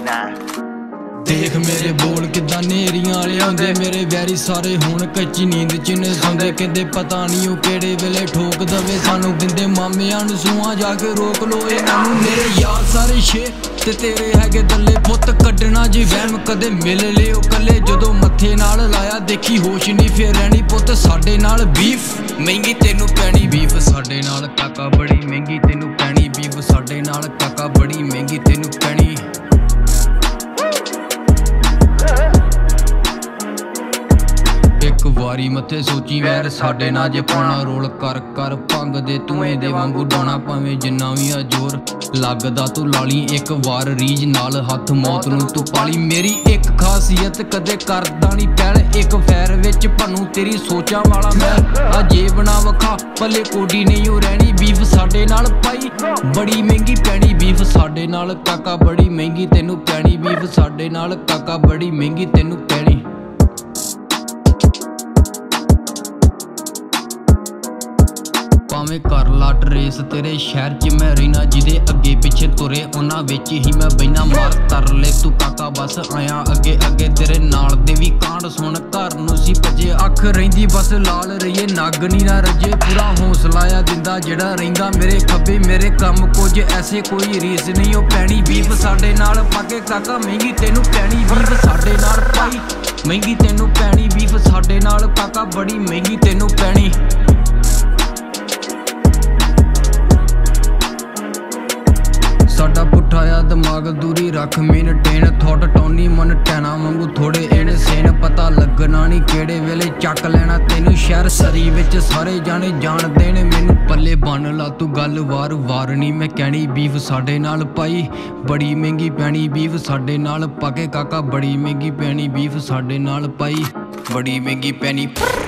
देख मेरे बोल किदा नेरियां लियाउंदे मेरे वैरी सारे हुण कच्ची नींद च ने सौंदे कहंदे पता नहीं ओ केड़े वेले ठोक दवे सानू दिंदे मामियां नू सूआं जाके रोक लो इन्हां नू मेरे यार सारे छे ते तेरे हैगे दल्ले पुत्त कड्डना जी वहम कदे मिल लियो कल्ले जदों मत्थे नाल लाया देखी होश नहीं फिर रहनी पुत्त साडे नाल बीफ महंगी तेनू पैनी बीफ साडे नाल काका बड़ी महंगी तेनू पैनी बीफ साडे नाल काका बड़ी महंगी तेनू पैनी एक वारी मथे सोची वैर साडे ना जे पाना रोल कर कर भंग दे धुएं दे वांगू डाना भावें जिन्ना भी आ जोर लगदा तू लाली एक वार रीज नाल हथ मौत नू तू पाली मेरी एक खासियत कदे करदा नहीं पैल एक फैर विच भन्नू तेरी सोचां वाला मैं अजे बना वखा पल्ले कोडी नहीं हो रहनी बीफ साडे नाल पाई बड़ी महंगी पैनी बीफ साडे नाल काका बड़ी महंगी तेनू पैनी बीफ साडे नाल काका बड़ी महंगी तेनू पैनी भावें कर ला ट्रेस तेरे शहर च मैं रहना जिदे अगे पिछे तुरे उन्हां विच ही मैं बहना मार तरले तू काका बस आया अगे अगे तेरे नाल दे भी कांड सुन घर नू सी भजे अख रहिंदी बस लाल रहिए नागनी ना रजे पूरा हौसला आ दिंदा जेड़ा रहिंदा मेरे खब्बे मेरे कम कुछ ऐसे कोई रीस नहीं ओ पैनी बीफ साडे नाल पाके काका महंगी तेनू पैनी बीफ साडे नाल पाई महंगी तेनू पैनी बीफ साडे नाल काका बड़ी महंगी तेनू पैनी साडा पुठाया दिमाग दूरी रख मेन टेन थॉट टोनी मन टैना वांगू थोड़े इन सेन पता लगना नहीं केड़े वेले चक लेना तेनू शहर सरी विच सारे जाने जानदे ने मैनू पल्ले बन ला तू गल वार वार नहीं मैं कहनी बीफ साडे नाल पाई बड़ी महंगी पैनी बीफ साडे नाल पाके काका बड़ी महंगी पैनी बीफ साडे नाल पाई बड़ी महंगी पैनी।